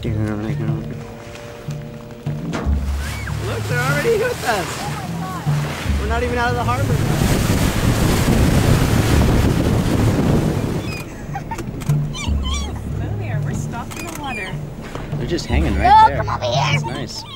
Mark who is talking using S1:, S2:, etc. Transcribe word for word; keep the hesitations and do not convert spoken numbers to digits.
S1: Look, they're already with us. We're not even out of the harbor.
S2: There, we're stopped in the water.
S1: They're just hanging right
S3: No,
S1: there.
S3: come over here.
S1: That's nice.